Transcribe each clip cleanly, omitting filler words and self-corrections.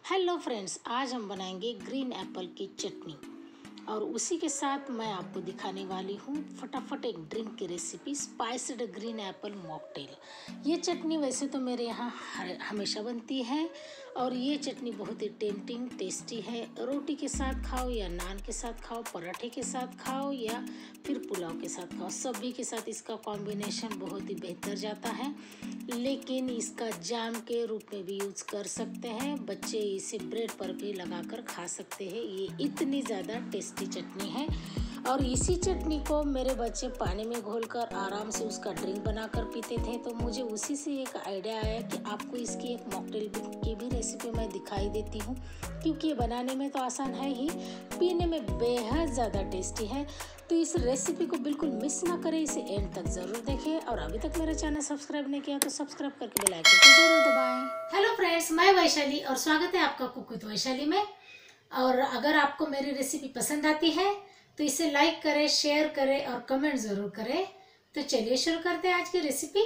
Hello friends, आज हम बनाएंगे ग्रीन एप्पल की चटनी और उसी के साथ मैं आपको दिखाने वाली हूँ फटाफट एक ड्रिंक की recipe, spiced green apple mocktail. ये चटनी वैसे तो मेरे यहाँ हमेशा बनती है और ये चटनी बहुत ही टेम्पटिंग टेस्टी है। रोटी के साथ खाओ या नान के साथ खाओ, पराठे के साथ खाओ या फिर पुलाव के साथ खाओ, सभी के साथ इसका कॉम्बिनेशन बहुत ही बेहतर जाता है। लेकिन इसका जैम के रूप में भी यूज़ कर सकते हैं, बच्चे इसे ब्रेड पर भी लगाकर खा सकते हैं। ये इतनी ज़्यादा टेस्टी चटनी है और इसी चटनी को मेरे बच्चे पानी में घोलकर आराम से उसका ड्रिंक बनाकर पीते थे। तो मुझे उसी से एक आइडिया आया कि आपको इसकी एक मॉकटेल की भी रेसिपी मैं दिखाई देती हूँ, क्योंकि ये बनाने में तो आसान है ही, पीने में बेहद ज़्यादा टेस्टी है। तो इस रेसिपी को बिल्कुल मिस ना करें, इसे एंड तक ज़रूर देखें और अभी तक मेरा चैनल सब्सक्राइब नहीं किया तो सब्सक्राइब करके बेल आइकन को जरूर दबाएं। हेलो फ्रेंड्स, मैं वैशाली और स्वागत है आपका कुक विद वैशाली में। और अगर आपको मेरी रेसिपी पसंद आती है तो इसे लाइक करें, शेयर करें और कमेंट ज़रूर करें। तो चलिए शुरू करते हैं आज की रेसिपी।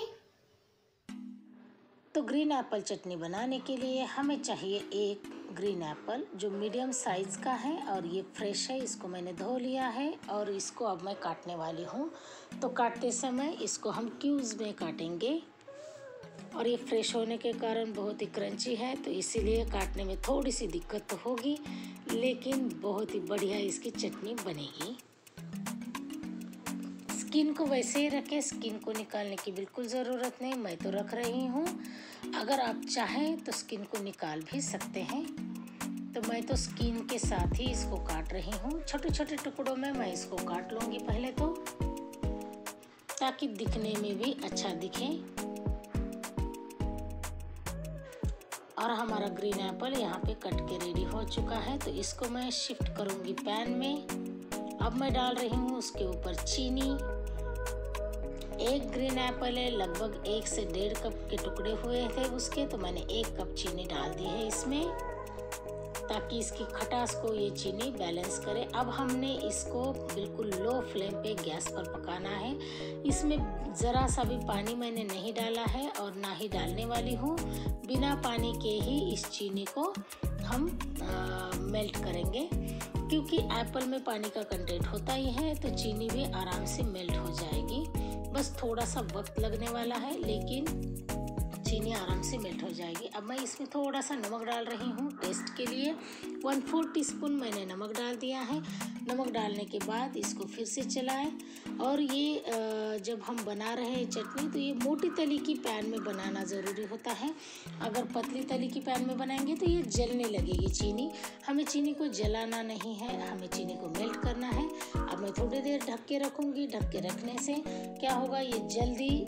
तो ग्रीन एप्पल चटनी बनाने के लिए हमें चाहिए एक ग्रीन एप्पल जो मीडियम साइज़ का है और ये फ्रेश है। इसको मैंने धो लिया है और इसको अब मैं काटने वाली हूँ। तो काटते समय इसको हम क्यूब्स में काटेंगे और ये फ्रेश होने के कारण बहुत ही क्रंची है, तो इसीलिए काटने में थोड़ी सी दिक्कत तो होगी, लेकिन बहुत ही बढ़िया इसकी चटनी बनेगी। स्किन को वैसे ही रखें, स्किन को निकालने की बिल्कुल ज़रूरत नहीं, मैं तो रख रही हूँ। अगर आप चाहें तो स्किन को निकाल भी सकते हैं। तो मैं तो स्किन के साथ ही इसको काट रही हूँ। छोटे छोटे टुकड़ों में मैं इसको काट लूँगी पहले तो, ताकि दिखने में भी अच्छा दिखे। और हमारा ग्रीन एप्पल यहाँ पे कट के रेडी हो चुका है, तो इसको मैं शिफ्ट करूँगी पैन में। अब मैं डाल रही हूँ उसके ऊपर चीनी। एक ग्रीन एप्पल है, लगभग 1 से 1.5 कप के टुकड़े हुए थे उसके, तो मैंने 1 कप चीनी डाल दी है इसमें, ताकि इसकी खटास को ये चीनी बैलेंस करे। अब हमने इसको बिल्कुल लो फ्लेम पे गैस पर पकाना है। इसमें ज़रा सा भी पानी मैंने नहीं डाला है और ना ही डालने वाली हूँ। बिना पानी के ही इस चीनी को हम मेल्ट करेंगे, क्योंकि एप्पल में पानी का कंटेंट होता ही है, तो चीनी भी आराम से मेल्ट हो जाएगी। बस थोड़ा सा वक्त लगने वाला है, लेकिन चीनी आराम से मेल्ट हो जाएगी। अब मैं इसमें थोड़ा सा नमक डाल रही हूँ टेस्ट के लिए। 1/4 टीस्पून मैंने नमक डाल दिया है। नमक डालने के बाद इसको फिर से चलाएं। और ये जब हम बना रहे हैं चटनी, तो ये मोटी तली की पैन में बनाना ज़रूरी होता है। अगर पतली तली की पैन में बनाएंगे तो ये जलने लगेगी चीनी। हमें चीनी को जलाना नहीं है, हमें चीनी को मेल्ट करना है। अब मैं थोड़ी देर ढक के रखूँगी। ढक के रखने से क्या होगा, ये जल्दी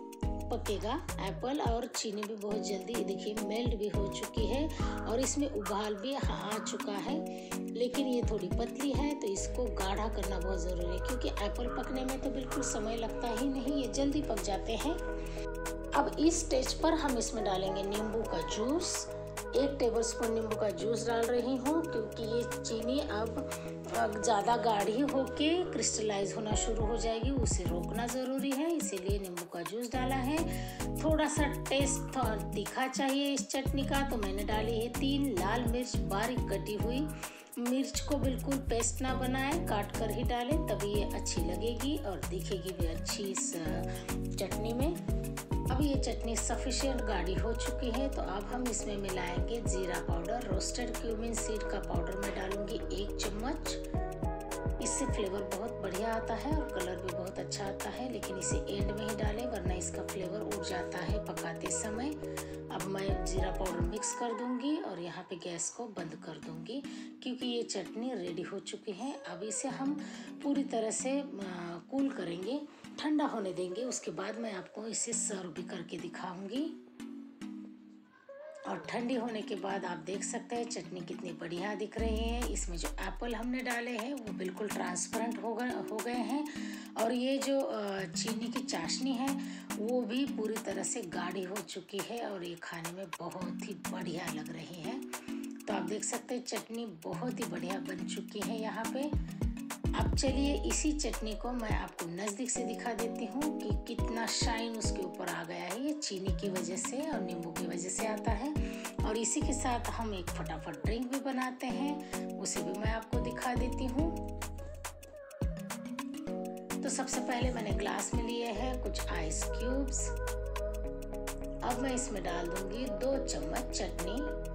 पकेगा एप्पल और चीनी भी बहुत जल्दी, देखिए मेल्ट भी हो चुकी है और इसमें उबाल भी आ चुका है। लेकिन ये थोड़ी पतली है, तो इसको गाढ़ा करना बहुत ज़रूरी है, क्योंकि एप्पल पकने में तो बिल्कुल समय लगता ही नहीं, ये जल्दी पक जाते हैं। अब इस स्टेज पर हम इसमें डालेंगे नींबू का जूस। 1 टेबलस्पून नींबू का जूस डाल रही हूँ, क्योंकि ये चीनी अब ज़्यादा गाढ़ी होके क्रिस्टलाइज होना शुरू हो जाएगी, उसे रोकना ज़रूरी है, इसीलिए नींबू का जूस डाला है। थोड़ा सा टेस्ट तीखा चाहिए इस चटनी का, तो मैंने डाली है 3 लाल मिर्च बारीक कटी हुई। मिर्च को बिल्कुल पेस्ट ना बनाएं, काट कर ही डालें, तभी ये अच्छी लगेगी और दिखेगी भी अच्छी इस चटनी में। अब ये चटनी सफिशिएंट गाढ़ी हो चुकी है, तो अब हम इसमें मिलाएंगे जीरा पाउडर। रोस्टेड क्यूमिन सीड का पाउडर मैं डालूंगी 1 चम्मच। इससे फ्लेवर बहुत बढ़िया आता है और कलर भी बहुत अच्छा आता है, लेकिन इसे एंड में ही डालें, वरना इसका फ्लेवर उड़ जाता है पकाते समय। अब मैं जीरा पाउडर मिक्स कर दूंगी और यहाँ पे गैस को बंद कर दूंगी, क्योंकि ये चटनी रेडी हो चुकी है। अब इसे हम पूरी तरह से कूल करेंगे, ठंडा होने देंगे। उसके बाद मैं आपको इसे सर्व भी करके दिखाऊंगी। और ठंडी होने के बाद आप देख सकते हैं चटनी कितनी बढ़िया दिख रही है। इसमें जो एप्पल हमने डाले हैं वो बिल्कुल ट्रांसपेरेंट हो गए हैं और ये जो चीनी की चाशनी है वो भी पूरी तरह से गाढ़ी हो चुकी है और ये खाने में बहुत ही बढ़िया लग रही है। तो आप देख सकते हैं चटनी बहुत ही बढ़िया बन चुकी है यहाँ पे। अब चलिए इसी चटनी को मैं आपको नज़दीक से दिखा देती हूँ कि कितना शाइन उसके ऊपर आ गया है। ये चीनी की वजह से और नींबू की वजह से आता है। और इसी के साथ हम एक फटाफट ड्रिंक भी बनाते हैं, उसे भी मैं आपको दिखा देती हूँ। तो सबसे पहले मैंने ग्लास में लिए है कुछ आइस क्यूब्स। अब मैं इसमें डाल दूंगी 2 चम्मच चटनी।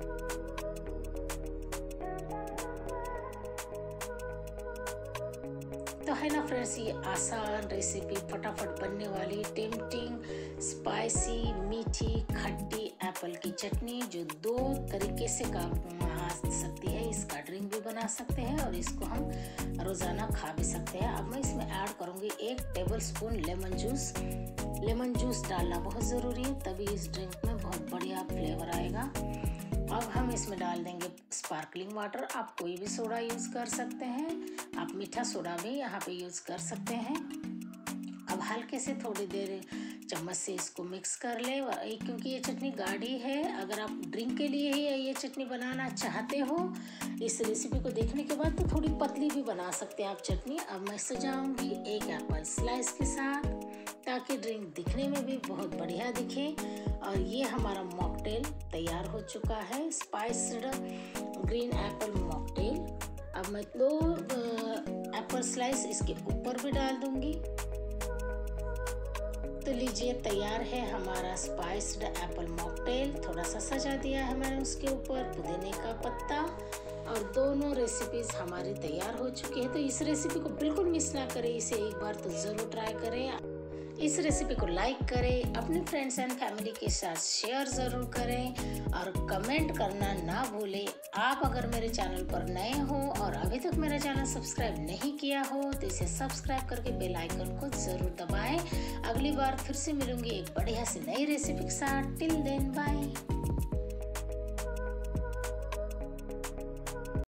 तो है ना फ्रेंड्स, ये आसान रेसिपी, फटाफट बनने वाली, टेम्पटिंग, स्पाइसी, मीठी, खट्टी एप्पल की चटनी जो 2 तरीके से काम आ सकती है। इसका ड्रिंक भी बना सकते हैं और इसको हम रोज़ाना खा भी सकते हैं। अब मैं इसमें ऐड करूँगी 1 tablespoon lemon juice. Lemon juice डालना बहुत ज़रूरी है, तभी इस ड्रिंक में बहुत बढ़िया फ्लेवर आएगा। अब हम इसमें डाल देंगे स्पार्कलिंग वाटर। आप कोई भी सोडा यूज़ कर सकते हैं, आप मीठा सोडा भी यहाँ पे यूज़ कर सकते हैं। अब हल्के से थोड़ी देर चम्मच से इसको मिक्स कर ले, क्योंकि ये चटनी गाढ़ी है। अगर आप ड्रिंक के लिए ही ये चटनी बनाना चाहते हो, इस रेसिपी को देखने के बाद, तो थोड़ी पतली भी बना सकते हैं आप चटनी। अब मैं सजाऊंगी 1 एप्पल स्लाइस के साथ, ताकि ड्रिंक दिखने में भी बहुत बढ़िया दिखे। और ये हमारा मॉकटेल तैयार हो चुका है, स्पाइस्ड ग्रीन एप्पल मॉकटेल। अब मैं 2 एप्पल स्लाइस इसके ऊपर भी डाल दूंगी। तो लीजिए, तैयार है हमारा स्पाइस्ड एप्पल मॉकटेल। थोड़ा सा सजा दिया है मैंने उसके ऊपर पुदीने का पत्ता, और दोनों रेसिपीज हमारी तैयार हो चुकी है। तो इस रेसिपी को बिल्कुल मिस ना करें, इसे एक बार तो ज़रूर ट्राई करें। इस रेसिपी को लाइक करें, अपने फ्रेंड्स एंड फैमिली के साथ शेयर ज़रूर करें और कमेंट करना ना भूलें। आप अगर मेरे चैनल पर नए हो और अभी तक मेरा चैनल सब्सक्राइब नहीं किया हो, तो इसे सब्सक्राइब करके बेल आइकन को ज़रूर दबाएं। अगली बार फिर से मिलूंगी एक बढ़िया सी नई रेसिपी के साथ। Till then bye.